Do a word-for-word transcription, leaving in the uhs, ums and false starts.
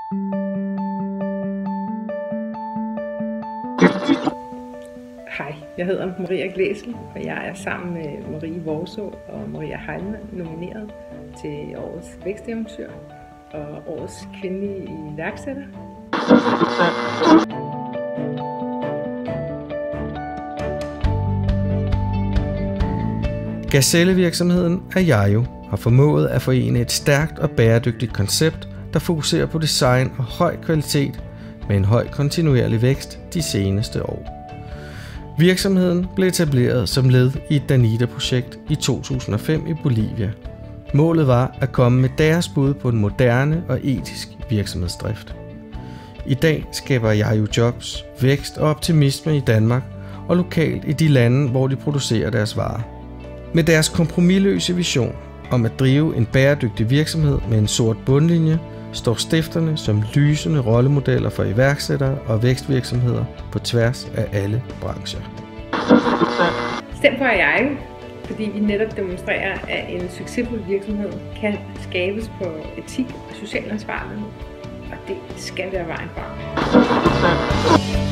Hej, jeg hedder Maria Glæsel, og jeg er sammen med Marie Worså og Maria Heilmann nomineret til årets væksteventyr og årets kvindelige iværksætter. Gazellevirksomheden Ayayo har formået at forene et stærkt og bæredygtigt koncept, der fokuserer på design og høj kvalitet med en høj kontinuerlig vækst de seneste år. Virksomheden blev etableret som led i et Danida-projekt i to tusind og fem i Bolivia. Målet var at komme med deres bud på en moderne og etisk virksomhedsdrift. I dag skaber Ayayo jobs, vækst og optimisme i Danmark og lokalt i de lande, hvor de producerer deres varer. Med deres kompromisløse vision om at drive en bæredygtig virksomhed med en sort bundlinje, står stifterne som lysende rollemodeller for iværksættere og vækstvirksomheder på tværs af alle brancher. Stem på Ayayo, fordi vi netop demonstrerer, at en succesfuld virksomhed kan skabes på etik og social ansvarlighed, og det skal være vejen frem.